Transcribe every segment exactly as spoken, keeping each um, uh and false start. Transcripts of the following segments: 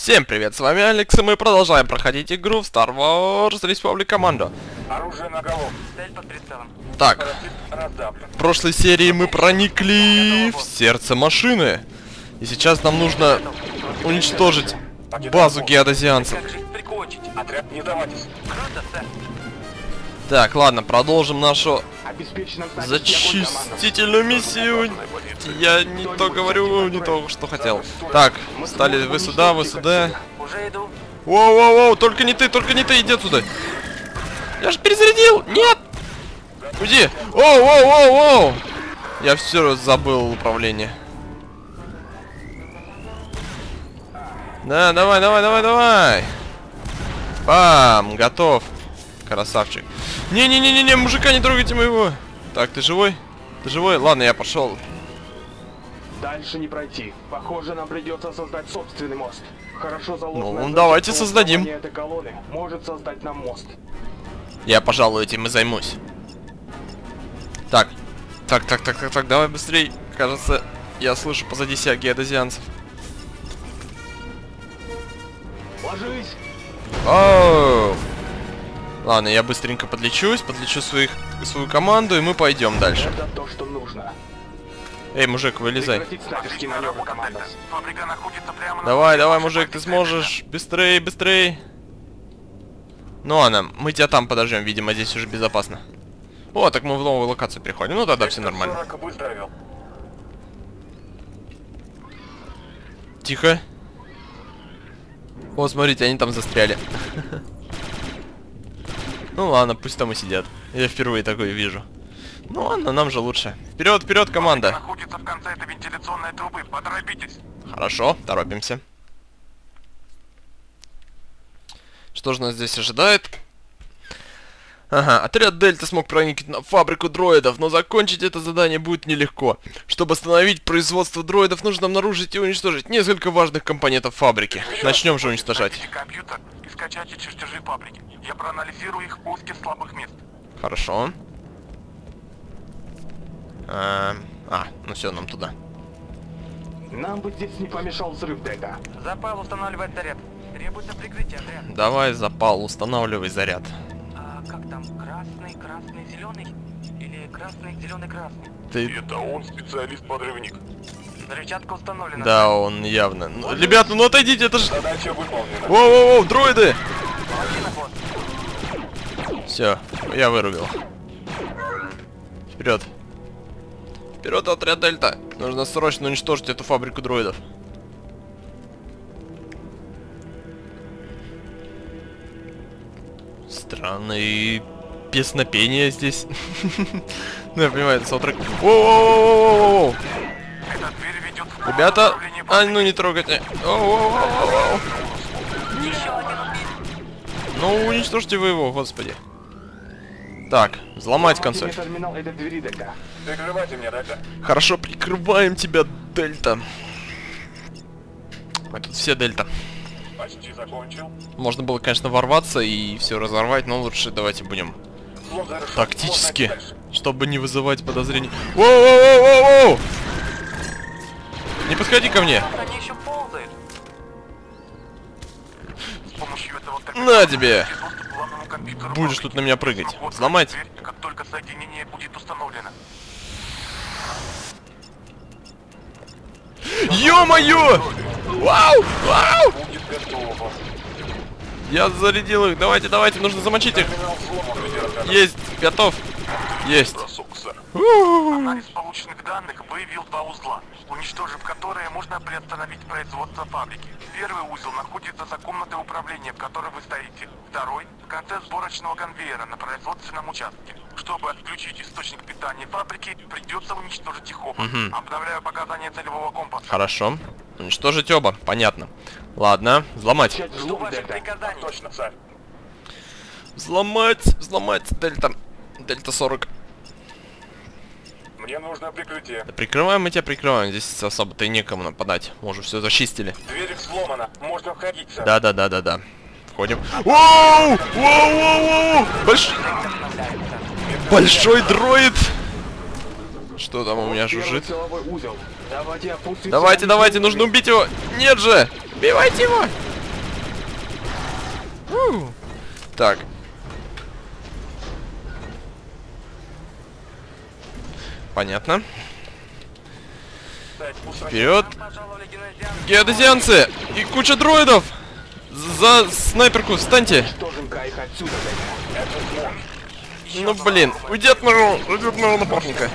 Всем привет, с вами Алекс, и мы продолжаем проходить игру в Star Wars Republic Commando. Оружие на голову. Так, в прошлой серии мы проникли в сердце машины. И сейчас нам нужно уничтожить базу геодезианцев. Так, ладно, продолжим нашу зачистительную миссию. Я не то говорю, не то, что хотел. Так, встали вы сюда, вы сюда. Воу-воу-воу, только не ты, только не ты, иди отсюда. Я же перезарядил, нет! Уйди! Воу-воу-воу-воу! Я все забыл управление. Да, давай, давай, давай, давай! Бам, готов. Красавчик. Не-не-не-не-не, мужика, не трогайте моего. Так, ты живой? Ты живой? Ладно, я пошел. Дальше не пройти. Похоже, нам придется создать собственный мост. Хорошо заложенное. Ну, давайте создадим. Этой колонны может создать нам мост. Я, пожалуй, этим и займусь. Так. Так, так, так, так, так, давай быстрей. Кажется, я слышу позади себя геодезианцев. Ложись! Оу! Ладно, я быстренько подлечусь, подлечу своих, свою команду, и мы пойдем дальше. Это то, что нужно. Эй, мужик, вылезай. Команда. Давай, давай, мужик, ты сможешь. Быстрей, быстрей. Ну ладно, мы тебя там подождем, видимо, здесь уже безопасно. О, так мы в новую локацию приходим. Ну тогда все нормально. Тихо. О, смотрите, они там застряли. Ну ладно, пусть там и сидят. Я впервые такое вижу. Ну ладно, нам же лучше. Вперед, вперед, команда. Находится в конце этой вентиляционной трубы. Поторопитесь. Хорошо, торопимся. Что же нас здесь ожидает? Ага, отряд Дельта смог проникнуть на фабрику дроидов, но закончить это задание будет нелегко. Чтобы остановить производство дроидов, нужно обнаружить и уничтожить несколько важных компонентов фабрики. Начнем же уничтожать. Компьютер и скачайте чертежи фабрики. Я проанализирую их поиски слабых мест. Хорошо. А, а, ну все, нам туда. Нам бы здесь не помешал взрыв, Дельта. Запал устанавливать заряд. Требуется прикрытие, отряд. Давай, запал, устанавливай заряд. А как там? Красный, красный, зеленый? Или красный, зеленый, красный? Ты... Это он специалист-подрывник. Взрывчатка установлена. Да, он явно. Ну, ребята, ну отойдите, это же... Задача выполнена. Воу-воу-воу, дроиды! Все, я вырубил. Вперед. Вперед, отряд Дельта. Нужно срочно уничтожить эту фабрику дроидов. Странные песнопения здесь. Ну, я понимаю, это саундтрек. Воу-воу-воу-воу-воу! Ребята, а ну не трогайте. Воу-воу-воу-воу! Ну, уничтожьте вы его, господи. Так, взломать консоль. Прикрывайте меня, Дельта. Хорошо, прикрываем тебя, Дельта. Мы тут все Дельта. Почти закончил. Можно было, конечно, ворваться и все разорвать, но лучше давайте будем тактически, чтобы не вызывать подозрений. Воу-воу-воу-воу-воу! Не подходи ко мне! Они еще ползают. С помощью этого На тебе! доступ к главному компьютеру Будешь фабрики. тут на меня прыгать. Вот Взломать. дверь, как только соединение будет установлено. Ё-моё! Вау! Вау! Будет готово. Я зарядил их. Давайте, давайте, нужно замочить их. Терминал взломан, лидер. Есть, готов. Есть. Бросок, сэр. У-у-у. Анализ полученных данных выявил два узла, уничтожив которые можно приостановить производство фабрики. Первый узел находится за комнатой управления, в которой вы стоите. Второй — в конце сборочного конвейера на производственном участке. Чтобы отключить источник питания фабрики, придется уничтожить их оба. Мгм. Обновляю показания целевого компаса. Хорошо. Уничтожить оба, понятно. Ладно, взломать. Жду ваших приказаний. Точно, сэр. Взломать, взломать, Дельта. Дельта сорок. Мне нужно прикрытие. Да прикрываем мы тебя, прикрываем. Здесь особо-то и некому нападать. Мы уже все зачистили. Дверь взломана. Можно входить, сэр. Да, да, да, да, да. Входим. Воу! Воу, воу, воу! Больш... Большой дроид! Что там у меня жужжит? Силовой узел. Давайте, опустимся. Давайте, давайте, нужно убить его! Нет же! Убивайте его! У. Так. Понятно. Вперед! Геодезианцы! И куча дроидов! За снайперку встаньте! Ну блин, уйди от моего, уйди от моего напарника.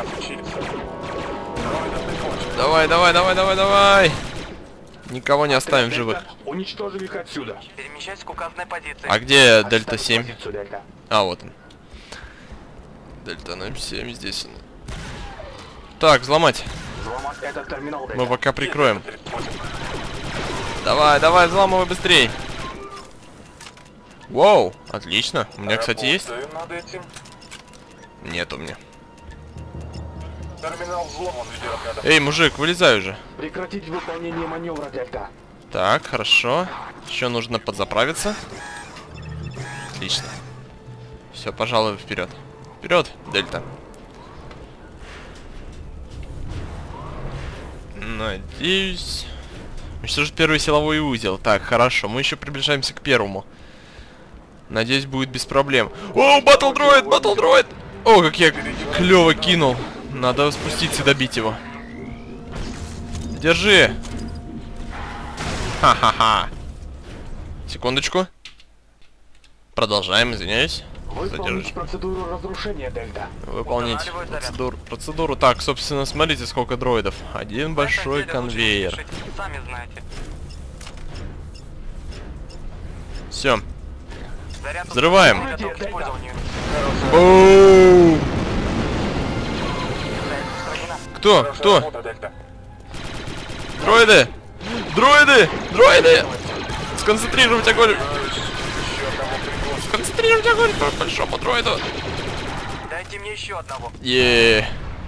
Давай, давай, давай, давай, давай! Никого не оставим в живых. Уничтожим их отсюда. Перемещайся к указанной позиции. А где Дельта семь? Позицию, Дельта. А, вот он. Дельта ноль семь здесь он. Так, взломать. Взломать этот терминал, Дельта. Мы пока прикроем. Давай, давай, взламывай быстрей. Вау, отлично. У меня, кстати, есть? Над этим. Нет у меня. Терминал взломан, видеоотряда. Эй, мужик, вылезай уже. Прекратить выполнение маневра, Дельта. Так, хорошо. Еще нужно подзаправиться. Отлично. Все, пожалуй, вперед. Вперед, Дельта. Надеюсь. Уничтожить первый силовой узел. Так, хорошо. Мы еще приближаемся к первому. Надеюсь, будет без проблем. О, батл дроид, батл дроид! О, как я клево кинул. Надо спуститься и добить его. Держи. Ха-ха-ха. Секундочку. Продолжаем, извиняюсь. Выполнить процедуру разрушения, Дельта. Выполнить процедуру. Процедуру. Так, собственно, смотрите, сколько дроидов. Один большой конвейер. Сами знаете. Все. Заряд Взрываем. готов к использованию. Оу! Кто? Кто? Работа, Дельта. Дроиды! Дроиды! Дроиды! Сконцентрировать огонь! Сконцентрировать огонь по большому дроиду! Дайте мне еще одного. Еее.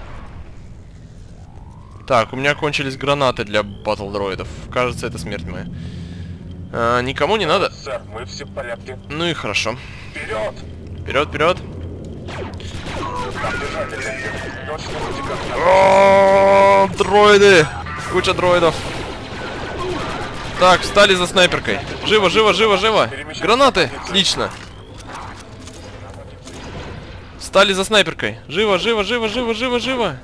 Так, у меня кончились гранаты для батл дроидов. Кажется, это смерть моя. А, никому не надо? Сэр, мы все в порядке. Ну и хорошо. Вперед! Вперед, вперед! Там держатель, Дельта. Точно вертикально. О, дроиды! Куча дроидов. Так, встали за снайперкой. Живо, живо, живо, живо! Гранаты! Отлично! Встали за снайперкой. Живо, живо, живо, живо, живо, живо!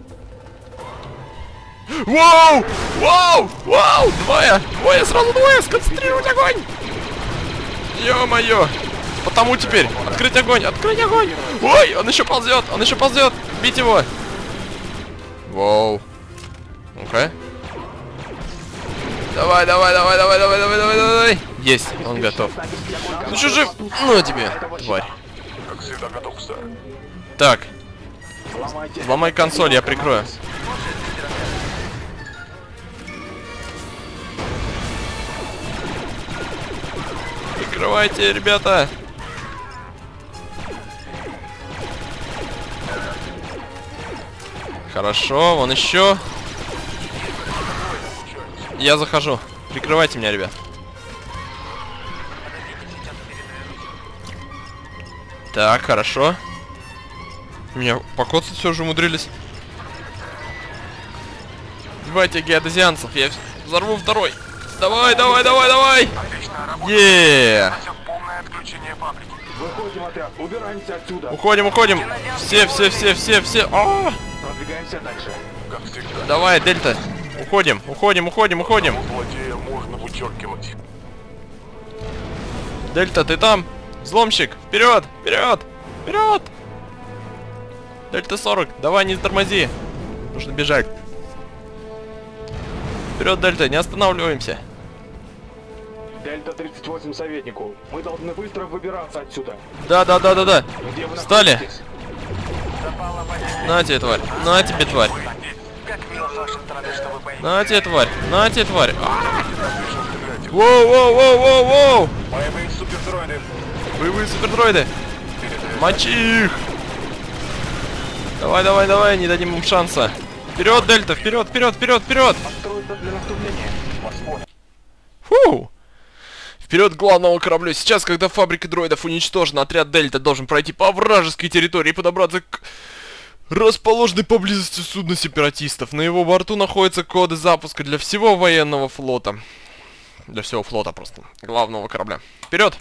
Вау! Вау! Вау! Двое! Двое! Сразу двое! Сконцентрировать огонь! Ё-моё! Потому теперь! Открыть огонь! Открыть огонь! Ой! Он еще ползет! Он еще ползет! Бить его! Вау! Ну-ка. Давай, давай, давай, давай, давай, давай, давай, давай! Есть! Он готов. Ну что жив? Ну тебе, тварь. Как всегда готов, сэр. Так. Взломай консоль, я прикрою. Прикрывайте, ребята. Хорошо, вон еще. Я захожу. Прикрывайте меня, ребят. Так, хорошо. Меня покоцать все же умудрились. Давайте геодезианцев, я взорву второй. Давай, давай, давай, давай. Еее. Полное отключение фабрики. Выходим, отряд. Убираемся отсюда. Уходим, уходим. Все, все, все, все, все. А! Продвигаемся дальше. Как всегда. Давай, Дельта. Уходим, уходим, уходим, уходим. Злодея можно вычеркивать. Дельта, ты там? Взломщик, вперед, вперед, вперед. Дельта сорок, давай, не тормози. Нужно бежать. Вперед, Дельта, не останавливаемся. Дельта тридцать восемь советнику. Мы должны быстро выбираться отсюда. Да, да, да, да, да. Где вы Встали. находитесь? На тебе, тварь. На тебе, тварь. Как мило с вашей стороны, что вы боитесь. На тебе, тварь. На тебе, тварь. А! Воу, воу, воу, воу, воу. Боевые супердроиды. Боевые супердроиды. Мочи их. Давай, давай, давай, не дадим им шанса. Вперед, Дельта, вперед, вперед, вперед, вперед. Построиться для наступления. Вас понял. Фу. Вперед к главному кораблю. Сейчас, когда фабрика дроидов уничтожена, отряд Дельта должен пройти по вражеской территории и подобраться к расположенной поблизости судна сепаратистов. На его борту находятся коды запуска для всего военного флота. Для всего флота просто. Главного корабля. Вперед!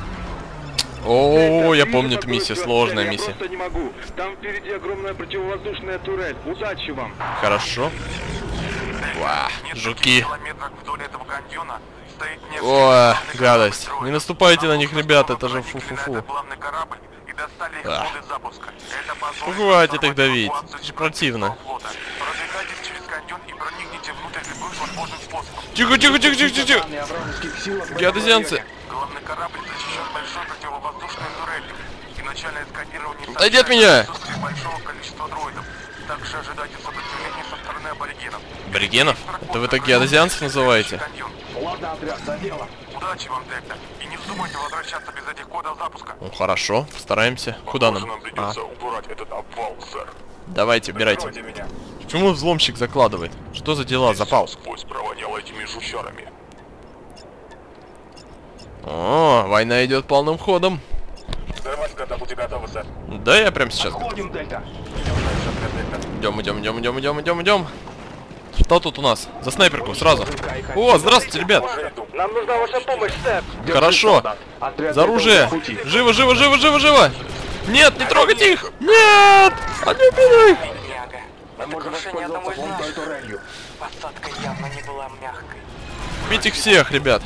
О, я помню эту миссию, сложная миссия. Я просто не могу. Там впереди огромная противовоздушная турель. Удачи вам. Хорошо. Ва, жуки. Километрах вдоль этого каньона стоит несколько О, главных гадость. кораблей Не наступайте на них, Нам ребята, нужно это же было фу-фу-фу. на главный корабль и достали их А. коды запуска. Это позволит Хватит их взорвать давить. эвакуацию Это же с противно. вражеского флота. Продвигайтесь через каньон и проникните внутрь любым возможным способом. Тихо, тихо, тихо, тихо, тихо, тихо. Данные о вражеских силах в этом Геодезианцы. районе. Главный корабль защищен большой противовоздушной турелью. И начальное сканирование Отойди от меня! сообщает о присутствии большого количества дроидов. Также ожидайте сопротивления со стороны аборигенов. Аборигенов? Это вы так геодезианцев называете? Каньон. Ладно, отряд, за дело. Удачи вам, Дельта. И не вздумайте возвращаться без этих кодов запуска. Ну хорошо, постараемся. Куда нам? А, убрать этот обвал, сэр. давайте, убирайте. меня. Почему взломщик закладывает? Что за дела? Запал. Сквозь провонял этими жучарами. О, война идет полным ходом. Взрывать, когда будете готовы, сэр. Да, я прям сейчас. Ходим, Дельта. Идем, идем, идем, идем, идем, идем, идем. Что тут у нас? За снайперку, сразу. О, здравствуйте, ребят. Нам нужна ваша помощь, сэр. Хорошо. За оружие. Живо, живо, живо, живо, живо. Нет, не трогайте их. Нет. Они убили их. Бедняга. Мы Это можем крушение одного воспользоваться из вон той наших. турелью. Посадка явно не была мягкой. Бить их всех, ребят.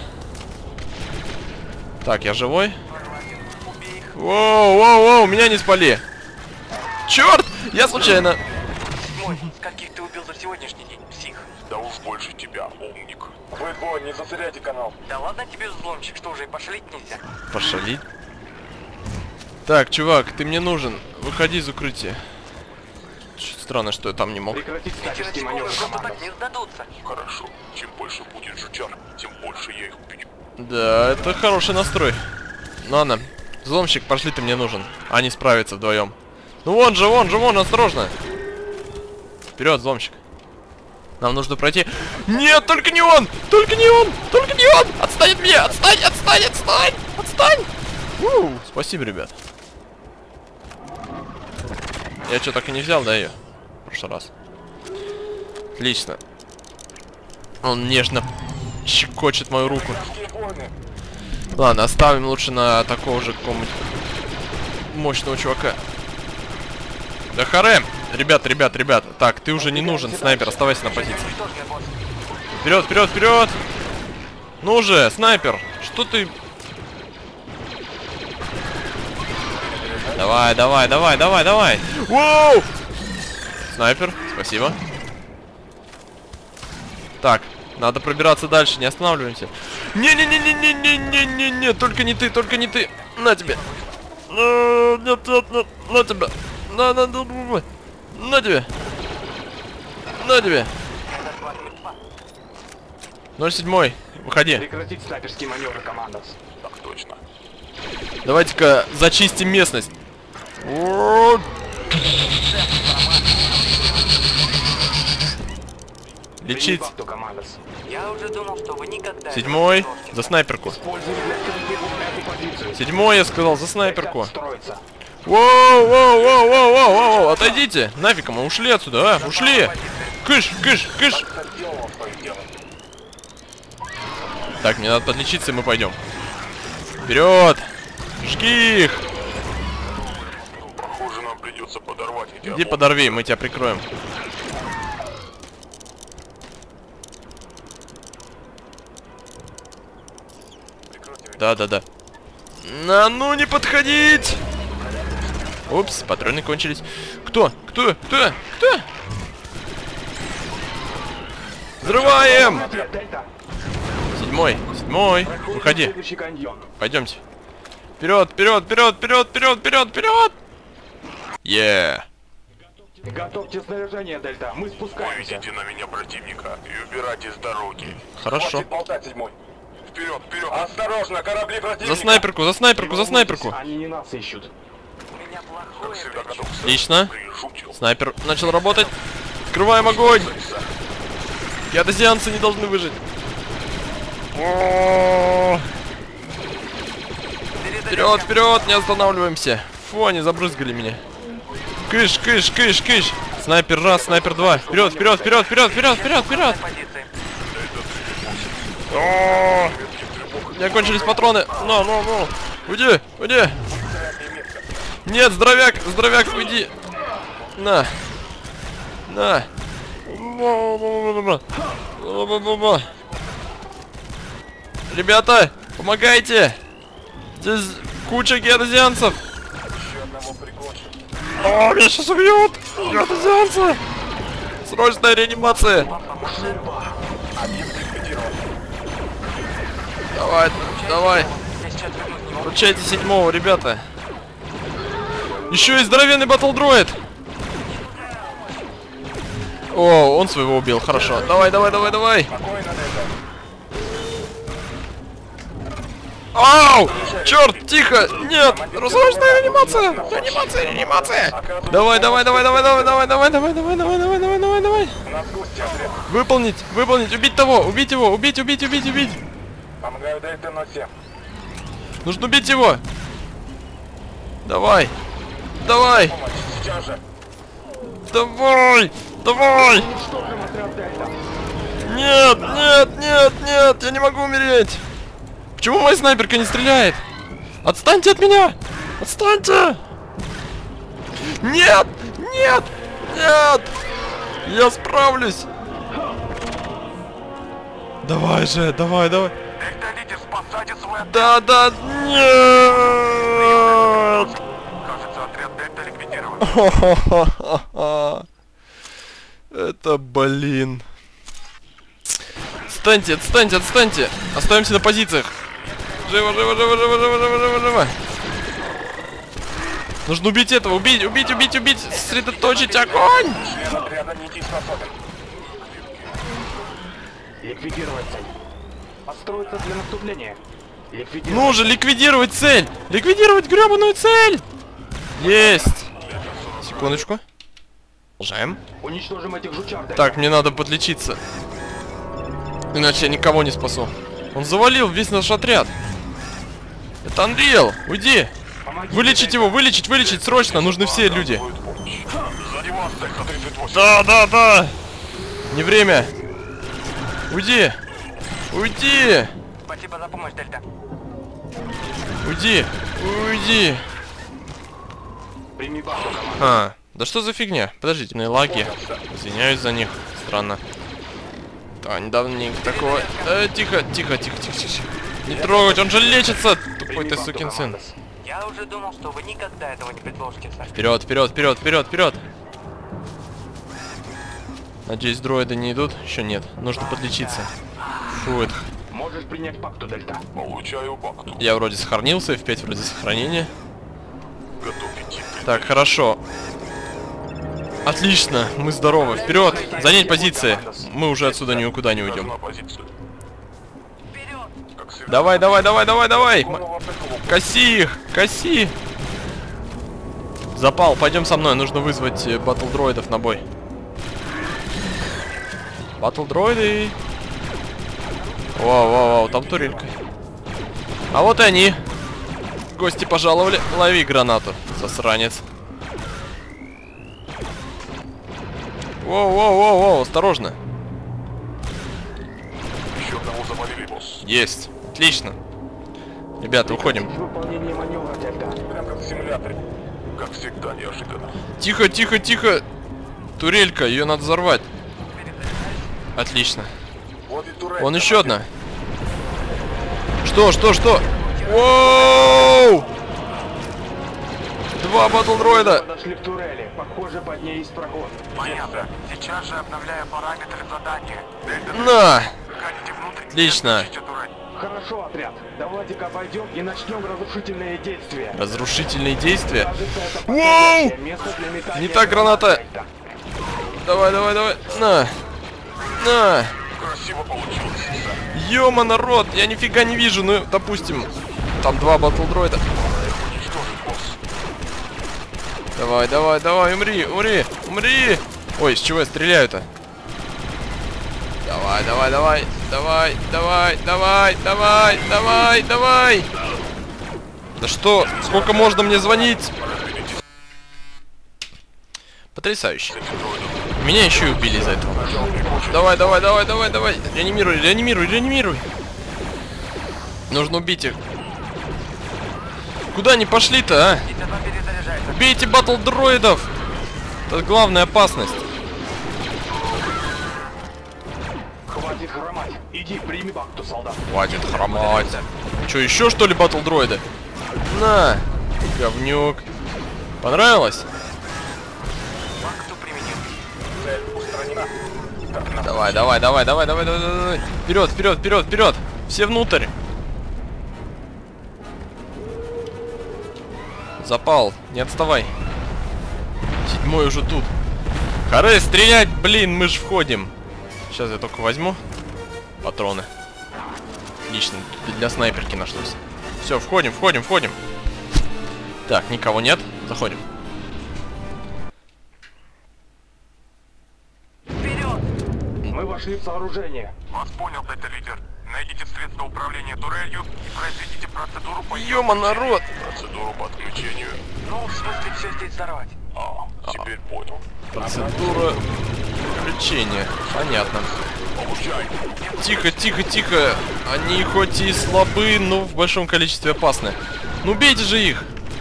Так, я живой? Убей их. Воу, воу, воу, меня не спали. Черт, я случайно. Мой, скольких ты убил за сегодняшний день, псих? Да уж больше тебя, умник. Вы двое, не засоряйте канал. Да ладно тебе, взломщик, что уже и пошалить нельзя? Пошалить. Так, чувак, ты мне нужен. Выходи из укрытия. Чуть странно, что я там не мог. Прекратить Эти снайперский насекомые маневр, просто команда. так не сдадутся. Хорошо. Чем больше будет жучар, тем больше я их убью. Да, это хороший настрой. Ну ладно, взломщик, пошли, ты мне нужен. Они справятся вдвоем. Ну вон же, вон же, вон, осторожно. Вперед, взломщик. Нам нужно пройти. Нет, только не он! Только не он! Только не он! Отстань от меня! Отстань! Отстань! Отстань! Отстань! У, спасибо, ребят. Я что, так и не взял, да, ее? В прошлый раз. Отлично. Он нежно щекочет мою руку. Ладно, оставим лучше на такого же какого-нибудь мощного чувака. Да харе! Ребят, ребят, ребят. Так, ты уже не нужен, снайпер, оставайся на позиции. Уничтоженный босс. Вперед, вперед, вперед! Ну же, снайпер! Что ты... Давай, давай, давай, давай, давай! Воу! Снайпер, спасибо. Так, надо пробираться дальше, не останавливаемся. Не-не-не-не-не-не-не-не-не, только не ты, только не ты. На тебе. На, нет, нет, нет, на тебя. На, на, на, на, на тебе. На тебе. ноль семь, выходи. Прекратить снайперский маневр, команда. Так точно. Давайте-ка зачистим местность. Вот. Лечить. Факту, команда. Я уже думал, что вы никогда... не Седьмой, сможете. за снайперку. Используем для стрельбы эту позицию. Седьмой, я сказал, за снайперку. Отряд строится. Воу, воу, воу, воу, воу, воу, отойдите. Нафиг, мы ушли отсюда, а? Ушли. Кыш, кыш, кыш. Так, мне надо подлечиться, и мы пойдем. Вперед! Жги их! Похоже, нам придется подорвать эти Иди подорви, мы тебя прикроем. Да, да, да. На, ну не подходить! Упс, патроны кончились. Кто? Кто? Кто? Кто? Взрываем! Отряд Дельта. Седьмой, седьмой, Проходим в выходи. следующий каньон. Пойдемте. Вперед, вперед, вперед, вперед, вперед, вперед, вперед! Е. Готовьте снаряжение, Дельта. Мы спускаемся. Выведите на меня противника и убирайте с дороги. Хорошо. Хватит болтать, седьмой. Вперед, вперед. Осторожно, корабли противника. За снайперку, за снайперку, за снайперку. Они не нас ищут. У меня Как плохое всегда предчувствие. готов. Отлично. Прижучил. Снайпер начал работать. Открываем огонь. Геодезианцы не должны выжить. О, вперед, вперед, не останавливаемся. Фу, они забрызгали меня. Кыш, кыш, кыш, кыш. Снайпер раз, снайпер два. Вперед, вперед, вперед, вперед, вперед, вперед, вперед. Позиции. О, у меня кончились патроны. Ну, ну, ну. Уйди, уйди. Нет, здоровяк, здоровяк, уйди. На. На. Ребята, помогайте. Здесь куча геодезианцев. О, меня сейчас убьют. Геодезианцы. Срочная реанимация. Давай, давай. Включайте седьмого, ребята. Еще и здоровенный батл-дроид. О, он своего убил, хорошо. Давай, давай, давай, давай. Ау! Черт, тихо! Нет! Срочная реанимация! Реанимация, реанимация! Давай, давай, давай, давай, давай, давай, давай, давай, давай, давай, давай, давай, давай, давай. Выполнить, выполнить, убить того, убить его, убить, убить, убить, убить. Помогаю Дельта ноль семь. Нужно убить его. Давай. Давай. Давай. Давай. Нет, нет, нет, нет, я не могу умереть. Почему моя снайперка не стреляет? Отстаньте от меня! Отстаньте! Нет! Нет! Нет! Я справлюсь! Давай же, давай, давай! Дельта-лидер, спасайте свой отряд! Да, да, нет! Кажется, отряд Дельта ликвидирован. Это, блин. Отстаньте, отстаньте, отстаньте! Остаемся на позициях! Живо, живо, живо, живо, живо, живо, живо, живо! Нужно убить этого, убить, убить, убить, убить! Сосредоточить огонь! Член отряда не дееспособен. Ликвидировать цель. Построиться для наступления. Ликвидировать. Ну же, ликвидировать цель! Ликвидировать гребаную цель! Есть! Секундочку. Продолжаем. Уничтожим этих жучар. Так, мне надо подлечиться. Иначе я никого не спасу. Он завалил весь наш отряд. Это Unreal, уйди! Вылечить его, вылечить, вылечить, срочно! Нужны все люди. Да, да, да! Не время! Уйди! Уйди! Спасибо за помощь, Дельта. Уйди! Уйди! Прими базу, команда. А, да что за фигня? Подождите, на лаги. Извиняюсь за них. Странно. Да, недавненько такого. Да, тихо, тихо, тихо, тихо, тихо. Не трогать, он же лечится! Тупой ты сукин сын. Я уже думал, что вы никогда этого не предложите, сэр. Вперед, вперед, вперед, вперед, вперед! Надеюсь, дроиды не идут? Еще нет. Нужно подлечиться. Фу, это... Можешь принять пакту, Дельта. Получаю пакту. Я вроде сохранился, эф пять вроде сохранения. Готов идти. Так, хорошо. Отлично, мы здоровы. Вперед! Занять позиции. Мы уже отсюда никуда не уйдем. На позицию. Как всегда. Давай, давай, давай, давай, давай! М- Голову приколол. Коси их! Коси! Запал, пойдем со мной, нужно вызвать э, батл дроидов на бой. Батл дроиды! Вау, вау, вау, там турелька. А вот и они. Гости пожаловали. Лови гранату, засранец. Воу, воу, воу, воу, осторожно. Еще одного завалили, босс. Есть. Отлично. Ребята, уходим. Выполнение маневра, Дельта. Прям как в симуляторе. Как всегда, неожиданно. Тихо, тихо, тихо. Турелька, ее надо взорвать. Отлично. Вот и турель. Вон еще одна. Что, что, что? Воу! Два батл дроида. Подошли к турели. Похоже, под ней есть проход. Понятно. Сейчас же обновляю параметры задания. Дельта, На! входите внутрь. Отлично. Включите турель. Хорошо, отряд. Давайте-ка пойдем и начнем разрушительные действия. Разрушительные действия. Кажется, это Воу! подходящее место для метания Не та граната. Дельта. Давай, давай, давай. На! На! Красиво получилось. Ёма, народ! Я нифига не вижу, ну, допустим. Там два батл дроида. Уничтожить, босс. Давай, давай, давай, умри, умри, умри! Ой, с чего я стреляю-то? Давай, давай, давай, давай, давай, давай, давай, давай, давай! Да что? Сколько можно мне звонить? Потрясающе. Меня еще и убили из-за этого. Давай, давай, давай, давай, давай. Реанимируй, реанимируй, реанимируй. Нужно убить их. Куда они пошли-то, а? Убейте батл-дроидов! Это главная опасность. Хватит хромать. Иди, прими бакту, солдат. Хватит хромать. Че, еще что ли батл-дроиды? На! Говнюк. Понравилось? Давай, давай, давай, давай, давай, давай, давай. Вперед, вперед, вперед, вперед. Все внутрь. Запал, не отставай. Седьмой уже тут. Харе, стрелять, блин, мы же входим. Сейчас я только возьму патроны. Отлично, для снайперки нашлось. Все, входим, входим, входим. Так, никого нет, заходим. Мы вошли в сооружение. Вас понял, бета-лидер. Найдите средства управления турелью и произведите процедуру по... Ёма, народ! Процедуру по отключению. Ну, в смысле, все здесь взорвать. А, теперь понял. Процедура включения. Понятно. Получай. Тихо, тихо, тихо. Они хоть и слабы, но в большом количестве опасны. Ну бейте же их!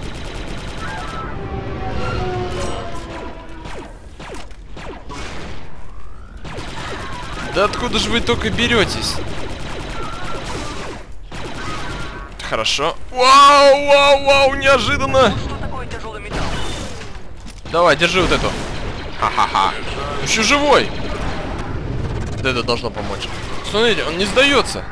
Да откуда же вы только беретесь? Хорошо. Вау, вау, вау, неожиданно! Что такое тяжелый металл? Давай, держи вот эту. Ха-ха-ха. Еще живой! Да это должно помочь. Смотрите, он не сдается.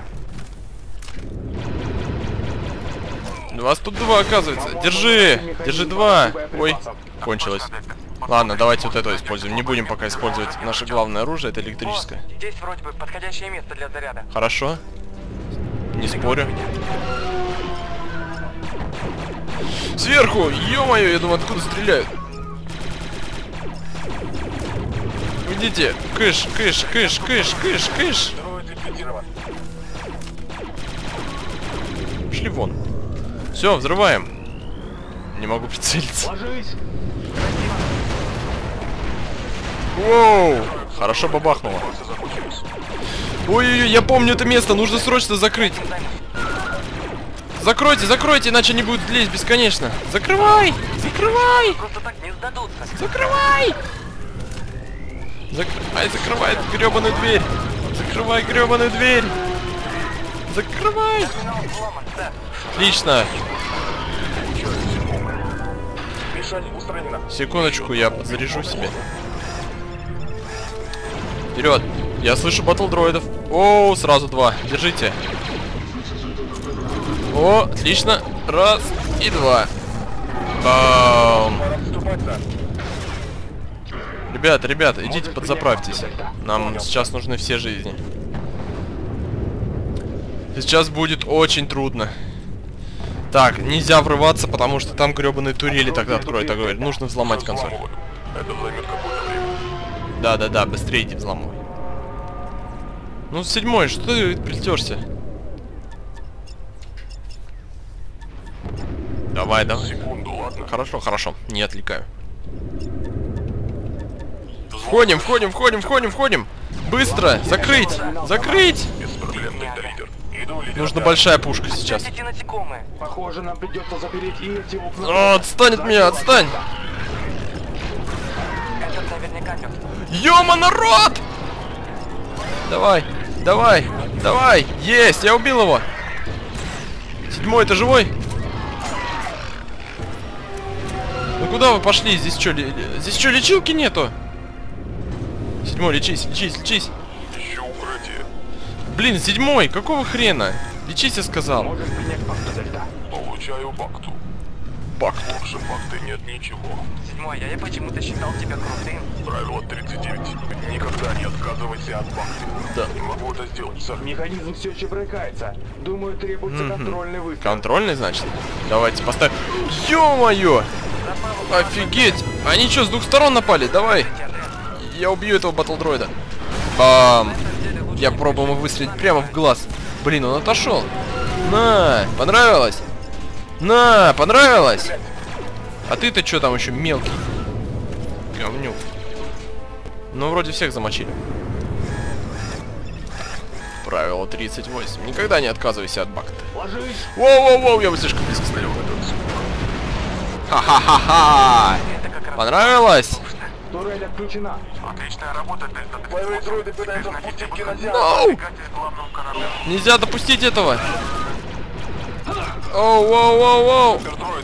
Вас тут два, оказывается. Держи! Держи два! Ой, кончилось. Ладно, давайте вот это используем. Не будем пока использовать наше главное оружие, это электрическое. О, здесь вроде бы подходящее место для заряда. Хорошо. Не спорю. Сверху! Ё-моё, я думаю, откуда стреляют? Уйдите! Кыш, кыш, кыш, кыш, кыш, кыш! Шли вон. Все, взрываем. Не могу прицелиться. Ложись. Воу! Хорошо бабахнуло. Ой-ой-ой, я помню это место, нужно срочно закрыть. Закройте, закройте, иначе они будут лезть бесконечно. Закрывай! Закрывай! Просто так не сдадутся. Закрывай! Закрывай, закрывай гребаную дверь! Закрывай гребаную дверь! Закрывай! Терминал взломан, да. Отлично! Мишень устранена. Секундочку, я подзаряжу себе. Вперед! Я слышу батл-дроидов. О, сразу два. Держите. О, отлично. Раз и два. Бам! Ребята, ребята, идите подзаправьтесь. Нам сейчас нужны все жизни. Сейчас будет очень трудно. Так, нельзя врываться, потому что там гребаные турели тогда откроют. Так говорят, нужно взломать консоль. Это займет какое-то время. Да-да-да, быстрее иди взламывай. Ну, седьмой, что ты плетешься? Давай, давай. Секунду, ладно. Хорошо, хорошо, не отвлекаю. Входим, входим, входим, входим, входим. Быстро, закрыть, закрыть. Без проблем, бета-лидер. Иду, лидер. Нужна большая пушка сейчас. Эти насекомые. Похоже, нам придется запереть и эти окна. О, отстань от меня, отстань. Этот наверняка мертв. Ёма, народ! Давай, давай, давай. Есть, я убил его. Седьмой, ты живой? Ну куда вы пошли? Здесь что, ли... здесь что, лечилки нету? Седьмой, лечись, лечись, лечись. Еще укрытие. Блин, седьмой, какого хрена? Лечись, я сказал. Можешь принять бакту, Дельта. Получаю бакту. Бакт. Лучше бакты нет ничего. Седьмой, а я почему-то считал тебя крутым. Правило тридцать девять. Никогда не отказывайся от бакты. Да. Не могу это сделать, сэр. Механизм все еще брыкается. Думаю, требуется Мгм. контрольный выстрел. Контрольный, значит? Давайте поставим. Ё-моё! Офигеть! Они что, с двух сторон напали? Давай! Я убью этого батл-дроида. Бам! Я пробую ему выстрелить прямо в глаз. Блин, он отошел. На! Понравилось? На! Понравилось? А ты-то что там еще мелкий? Говнюк. Ну, вроде всех замочили. Правило тридцать восемь. Никогда не отказывайся от бакта. Ложись! Воу-воу-воу, я бы слишком близко стою. Ха-ха-ха-ха! Понравилось? Турель отключена. Отличная работа, Дельта. Боевые дроиды пытаются впустить кинотеатр. Ноу! Главного корабля. Нельзя допустить этого! Оу-воу-воу-воу! Дроиды.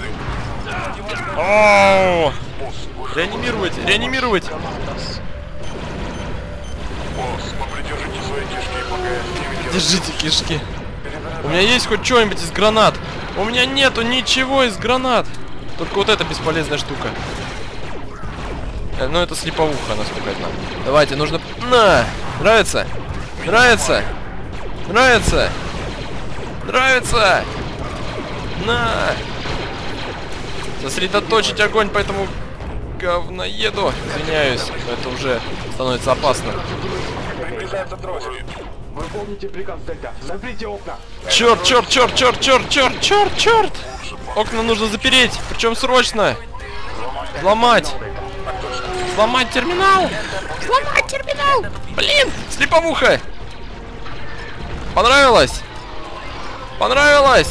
Оу! Реанимировать! Реанимировать! Босс, попридержите свои кишки, пока я с ними делаю. Держите кишки. У меня есть хоть что-нибудь из гранат? У меня нету ничего из гранат. Только вот эта бесполезная штука. Э, Ну это слеповуха, насколько я знаю. Давайте, нужно... На! Нравится? Нравится? Нравится? Нравится? На! Сосредоточить огонь по этому говноеду. Извиняюсь, но это уже становится опасно. Приближается дроид. Вы помните приказ, Дельта? Заприте окна. Черт, черт, черт, черт, черт, черт, черт, черт! Окна нужно запереть, причем срочно. Взломать. Взломать терминал. Взломать терминал. Блин, слеповуха. Понравилось? Понравилось?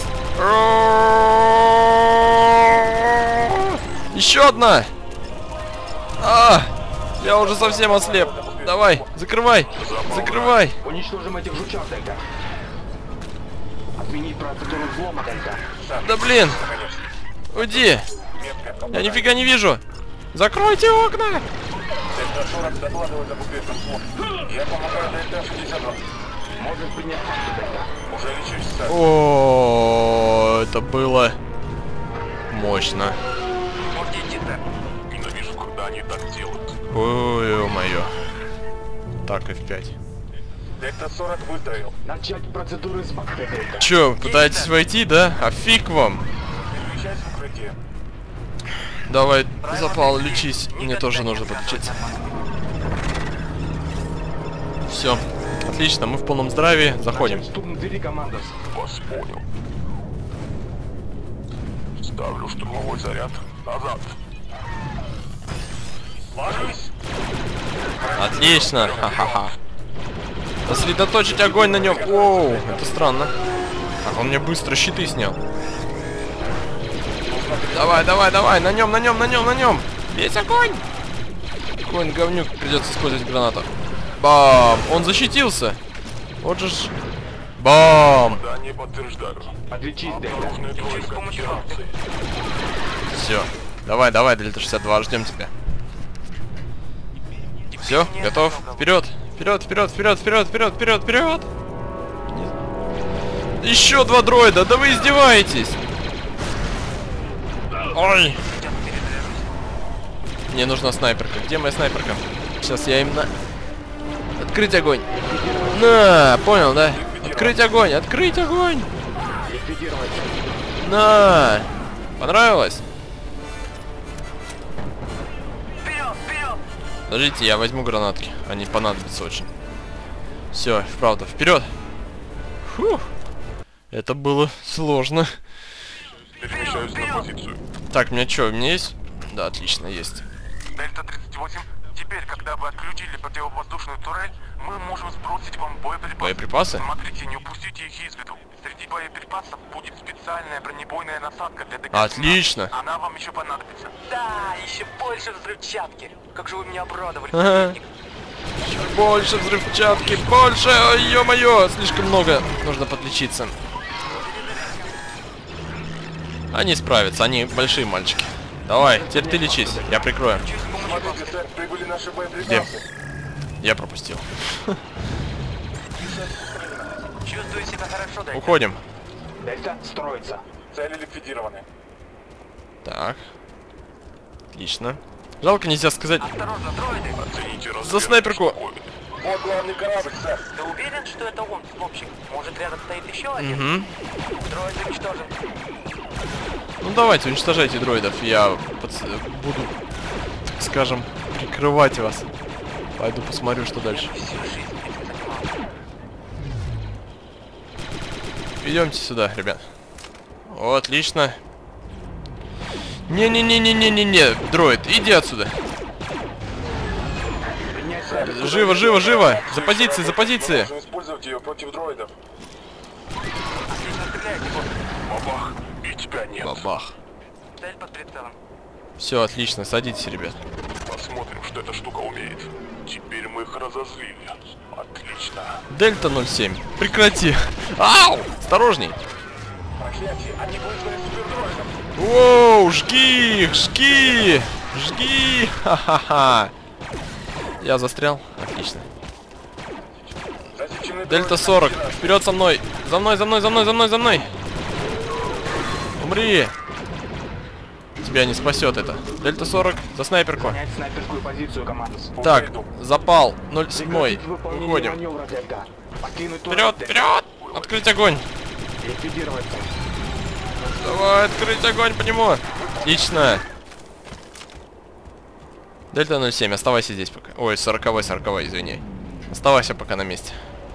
Еще одна. А, я уже совсем ослеп. Давай, закрывай, закрывай. Уничтожим этих жучат, Дельта. Отменить процедуру взлома, Дельта. Да блин. Уйди. Я нифига не вижу. Закройте окна. Дельта сорок докладывает об успешном сломе. Я помогаю Дельта шестьдесят два. Можешь принять факты, Дельта. Уже лечусь, сэр. О, это было мощно. Можете идти, сэр. Ненавижу, когда они так делают. Ой, ё-моё. Так, эф пять. Дельта сорок выстроил. Начать процедуры с бакта, Дельта. Чё, пытаетесь войти, да? А фиг вам. Перемещайся в укрытие. Давай, запал, лечись. Мне тоже нужно подлечиться. Все. Отлично, мы в полном здравии. Заходим. Начать штурм двери, командос. Вас понял. Ставлю штурмовой заряд. Назад. Ложись. Отлично. Ха-ха-ха. Сосредоточить огонь на нем. Оу, это странно. Так, он мне быстро щиты снял. Давай, давай, давай, на нем, на нем, на нем, на нем. Весь огонь. Какой он говнюк, придется использовать гранату. Бам! Он защитился. Вот же ж. Бам! Да, не подтверждаю. Отличись, Дельта. Нужны трое конфигурации. Все. Давай, давай, Дельта шестьдесят два, ждем тебя. Все, готов. Вперед! Вперед, вперед, вперед, вперед, вперед, вперед, вперед! Еще два дроида, да вы издеваетесь! Ой! Мне нужна снайперка. Где моя снайперка? Сейчас я им на... Открыть огонь! На! Понял, да? Открыть огонь! Открыть огонь! Ликвидировать. На! Понравилось? Подождите, я возьму гранатки. Они понадобятся очень. Все, правда, вперед! Фух. Это было сложно. Перемещаюсь на позицию. Так, у меня что, у меня есть? Да, отлично, есть. Дельта тридцать восемь. Теперь, когда вы отключили противовоздушную турель, мы можем сбросить вам боеприпасы. Боеприпасы? Смотрите, не упустите их из виду. Среди боеприпасов будет специальная бронебойная насадка для ДК. Отлично. Она вам еще понадобится. Да, еще больше взрывчатки. Как же вы меня обрадовали, Ага. противник. Больше взрывчатки, больше! Ой, ё-моё, слишком много. Нужно подлечиться. Они справятся, они большие мальчики. Давай, теперь ты лечись, я прикрою. Смотрите, сэр, прибыли наши Где? боеприпасы. Я пропустил. Чувствую себя хорошо, Дельта. Уходим. Дельта строится. Цели ликвидированы. Так. Отлично. Жалко, нельзя сказать. Осторожно, дроиды. Оцените размер За снайперку. штуковины. Вот главный корабль, сэр. Ты уверен, что это он, взломщик? Может, рядом стоит еще один? Угу. Дроид уничтожен. Ну давайте, уничтожайте дроидов. Я подс- буду, так скажем, прикрывать вас. Пойду посмотрю, что дальше. Всю жизнь этим занимался. Идемте сюда, ребят. О, отлично. Не-не-не-не-не-не-не, дроид, иди отсюда. Принять, сэр. Живо, живо, живо! За позиции, за позиции! Можем использовать ее против дроидов. Отлично стреляете, босс. Бабах, и тебя нет. Бабах. Цель под прицелом. Все, отлично, садитесь, ребят. Посмотрим, что эта штука умеет. Теперь мы их разозлили. Отлично. Дельта ноль семь. Прекрати. Ау! Осторожней. Проклятие, они вызвали супердроидов. Воу, жги их, жги! Жги! Ха-ха-ха! Я застрял. Отлично. Засечены Дельта дроиды. сорок. Вперед со мной! За мной, за мной, за мной, за мной, за мной! Умри! Тебя не спасет это. Дельта сорок, за снайперку. Занять снайперскую позицию, команда. Так, запал. ноль семь. Прекратить выполнение Выходим. маневра, Дельта. Покинуть Вперед, турель, Дельта. вперед! Открыть огонь! Ликвидироваться. Давай, открыть огонь по нему! Отлично! Дельта ноль семь, оставайся здесь пока. Ой, сороковой, сороковой, извини. Оставайся пока на месте.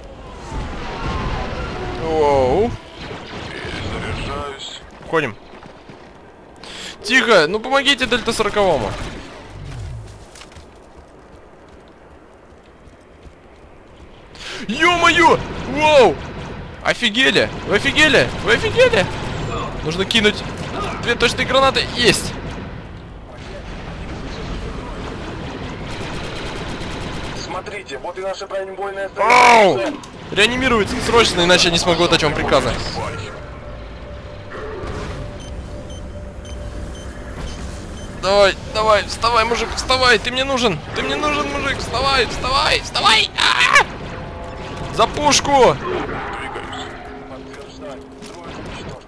Воу. Перезаряжаюсь. Уходим. Тихо, ну помогите Дельта сороковому. Ё-моё! Воу! Офигели! Вы офигели? Вы офигели? Нужно кинуть две точные гранаты. Есть! Смотрите, вот и наша бронебойная Ау! станция. Реанимируется срочно, иначе я не смогу отдать вам приказы. Давай, давай, вставай, мужик, вставай, ты мне нужен, ты мне нужен, мужик, вставай, вставай, вставай! А-а-а! За пушку! Подтверждаю. Дроид уничтожен.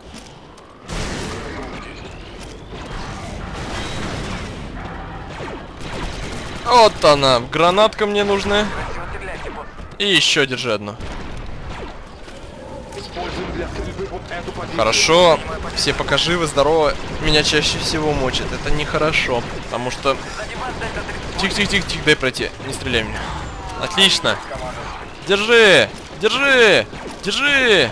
Вот она, гранатка мне нужна. Красиво стреляете, босс. И еще держи одну. Используем для стрельбы вот эту позицию. Хорошо, все пока живы, здоровы. Меня чаще всего мочит, это нехорошо, потому что... Сзади вас Дельта тридцать. Тихо, тихо, тихо, тихо, дай пройти, не стреляй в меня. Отлично. Держи, держи, держи.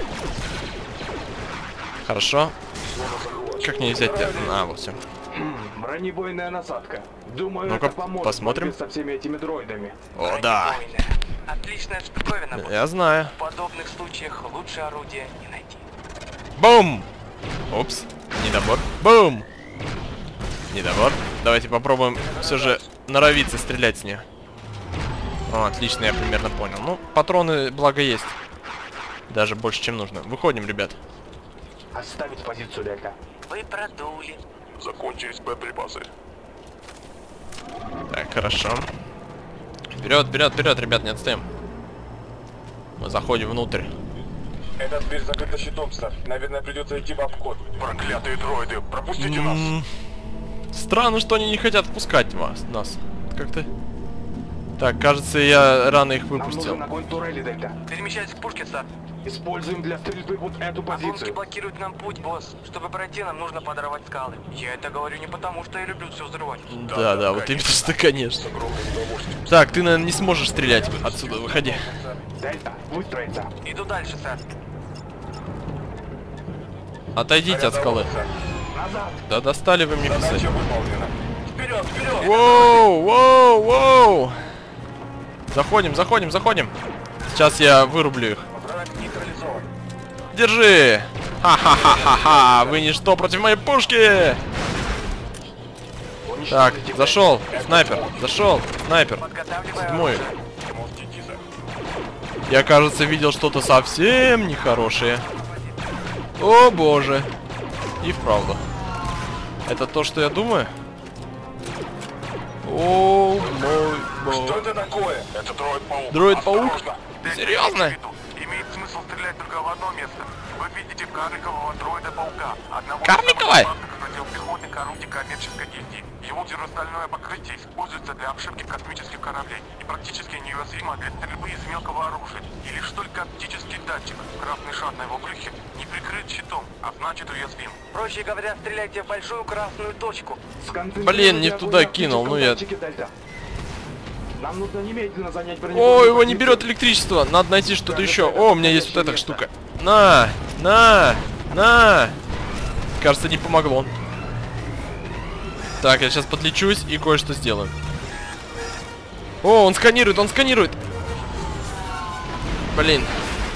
Хорошо. Как мне взять-то? А, вот все. Хм, бронебойная насадка. Думаю, Ну-ка, это поможет посмотрим. в борьбе со всеми этими дроидами. О, да. Бронебойная. Отличная штуковина, босс. Я знаю. В подобных случаях лучше орудия не найти. Бум! Упс, недобор. Бум! Недобор. Давайте попробуем все же норовиться стрелять с нее. О, отлично, я примерно понял. Ну, патроны, благо, есть. Даже больше, чем нужно. Выходим, ребят. Оставить позицию, Дельта. Вы продули. Закончились боеприпасы. Так, хорошо. Вперед, вперед, вперед, ребят, не отстаем. Мы заходим внутрь. Эта дверь закрыта щитом, сэр. Наверное, придется идти в обход. Проклятые дроиды, пропустите нас. М, Странно, что они не хотят пускать вас, нас. Как-то... Так, кажется, я рано их Нам выпустил. нужен огонь турели, Дельта. Перемещайтесь к пушке, сэр. Используем для стрельбы вот эту Обломки позицию. блокируют нам путь, босс. Чтобы пройти, нам нужно подорвать скалы. Я это говорю не потому, что я люблю все взрывать. Да, да, вот именно что, конечно. Так, ты, наверное, не сможешь стрелять отсюда, выходи. Дельта, выстроиться. Иду дальше, сэр. Отойдите от скалы. Назад. Да достали вы мне писать. Задача выполнена. Вперед, вперед! Воу, воу, воу. Заходим, заходим, заходим. Сейчас я вырублю их. Враг нейтрализован. Держи! Ха-ха-ха-ха-ха! Вы ничто против моей пушки! Так, зашел. Снайпер. Зашел. Снайпер. Подготавливаю Седьмой. оружие. Можете идти, сэр. Я, кажется, видел что-то совсем нехорошее. О, боже. И вправду. Это то, что я думаю? О, мой Что бог. это такое? Это дроид-паук. Дроид-паук? Осторожно. Серьезно? Имеет смысл стрелять только в одно место. Вы видите карликового дроида-паука. Одного Карликовый? из самых опасных противопехотных орудий коммерческой гильдии. Его зеростальное покрытие используется для обшивки космических кораблей и практически неуязвимо для стрельбы из мелкого оружия. И лишь только оптический датчик, красный шар на его брюхе, не прикрыт щитом, а значит уязвим. Проще говоря, стреляйте в большую красную точку. Блин, не туда кинул, ну я- Дельта. Нам нужно немедленно занять О, бронебойную его не позицию. берет электричество. Надо найти что-то еще. О, у меня есть вот эта штука. На, на, на. Кажется, не помогло. Так, я сейчас подлечусь и кое-что сделаю. О, он сканирует, он сканирует. Блин.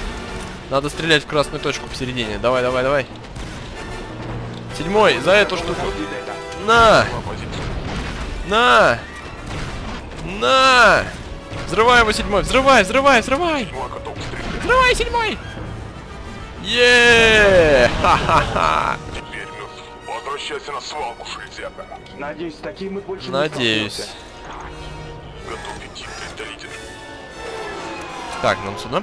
Надо стрелять в красную точку посередине. Давай, давай, давай. Седьмой, за эту штуку. На! На! На! Взрывай его, седьмой! Взрывай, взрывай, взрывай! Взрывай, седьмой! Еее! Ха-ха-ха! Теперь мертв. Возвращайся на свалку, железяка. Надеюсь, такие мы больше Надеюсь. не столкнемся. Готов идти, представитель. Так, нам сюда.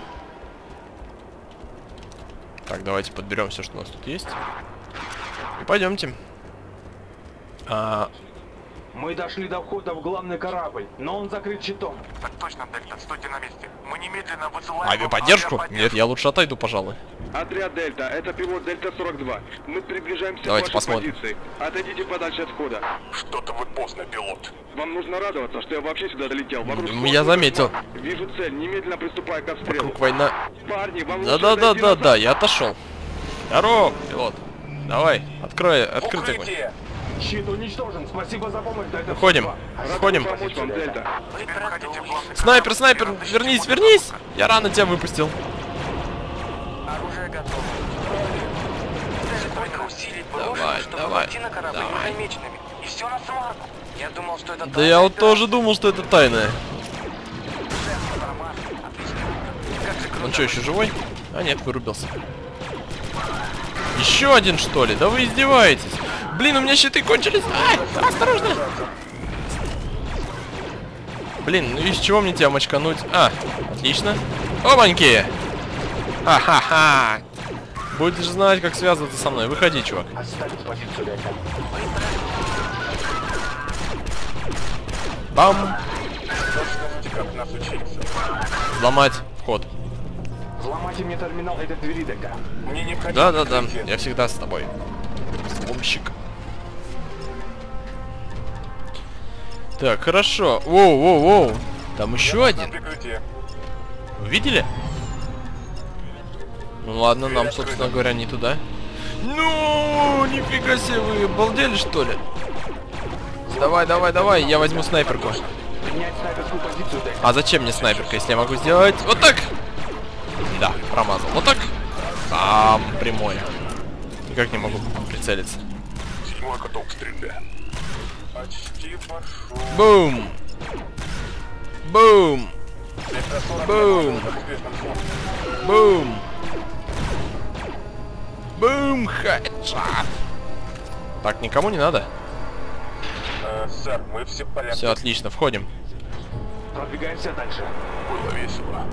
Так, давайте подберем все, что у нас тут есть. И пойдемте. А... Мы дошли до входа в главный корабль, но он закрыт щитом. Так точно, Дельта, стойте на месте. Мы немедленно высылаем... Авиаподдержку? авиаподдержку. Нет, я лучше отойду, пожалуй. Отряд Дельта, это пилот Дельта сорок два. Мы приближаемся Давайте к вашей посмотрим. позиции. Отойдите подальше от входа. Что-то вы поздно, пилот. Вам нужно радоваться, что я вообще сюда долетел. Вокруг М, сплошной я заметил. кошмар. Вижу цель, немедленно приступай к обстрелу. Вокруг война. Парни, вам лучше Да-да-да-да-да, отойти назад. я отошел. Здорово, пилот. Давай, открой, открытый огонь. Укрытие! Щит уничтожен, спасибо за помощь, Дельта. Выходим, Рад выходим. помочь вам, Дельта. Теперь выходите в главный Снайпер, корабль. снайпер, Разыщите вернись, модуль вернись! запуска. Я рано тебя выпустил. Оружие готово. Даже только усилий Давай, положено, чтобы давай, войти на корабль давай. незамеченными. И все на смарку. Я думал, что это Да я вот тоже думал, что это тайное. Он что, еще живой? А нет, вырубился. Еще один, что ли? Да вы издеваетесь. Блин, у меня щиты кончились. А, осторожно. Блин, ну из чего мне тебя мочкануть? А, отлично. Опаньки. Ха-ха-ха. Будешь знать, как связываться со мной. Выходи, чувак. Оставить позицию, Дельта. Бам. Как нас учиться. Взломать вход. Взломайте мне терминал этой двери, Дельта. Мне необходимо... Да-да-да, прикрытие. я всегда с тобой. Взломщик. Так, хорошо. Воу-воу-воу. Там еще На один. прикрытие. Вы видели? Ну ладно, нам, собственно говоря, не туда. Ну, нифига себе, вы обалдели, что ли? Давай, давай, давай, я возьму снайперку. Принять снайперскую позицию, Дельта. А зачем мне снайперка, если я могу сделать вот так? Да, промазал. Вот так. Там, прямое. Никак не могу прицелиться. Седьмой готов к стрельбе. Почти пошел. Бум! Бум! Дельта сорок Бум! два, успешным слом. Бум! Бум! Хедшот! Так, никому не надо. Э, сэр, мы все в порядке. Все, отлично, входим. Продвигаемся дальше. Было весело.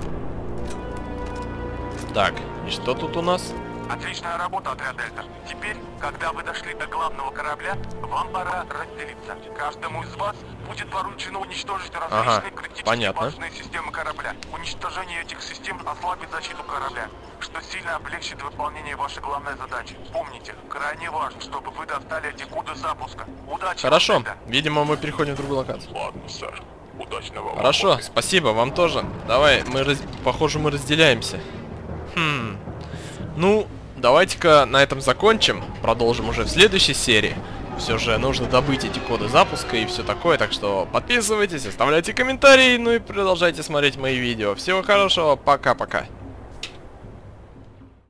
Так, и что тут у нас? Отличная работа, отряд Дельта. Теперь, когда вы дошли до главного корабля, вам пора разделиться. Каждому из вас будет поручено уничтожить различные Ага, критически понятно. важные системы корабля. Уничтожение этих систем ослабит защиту корабля, что сильно облегчит выполнение вашей главной задачи. Помните, крайне важно, чтобы вы достали эти коды запуска. Удачи вам, Хорошо, Дельта. видимо, мы переходим в другую локацию. Ладно, сэр. Удачного вам Хорошо, пути. спасибо, вам тоже. Давай, мы, раз... похоже, мы разделяемся. Хм. Ну, давайте-ка на этом закончим. Продолжим уже в следующей серии. Все же нужно добыть эти коды запуска и все такое. Так что подписывайтесь, оставляйте комментарии, ну и продолжайте смотреть мои видео. Всего хорошего, пока-пока.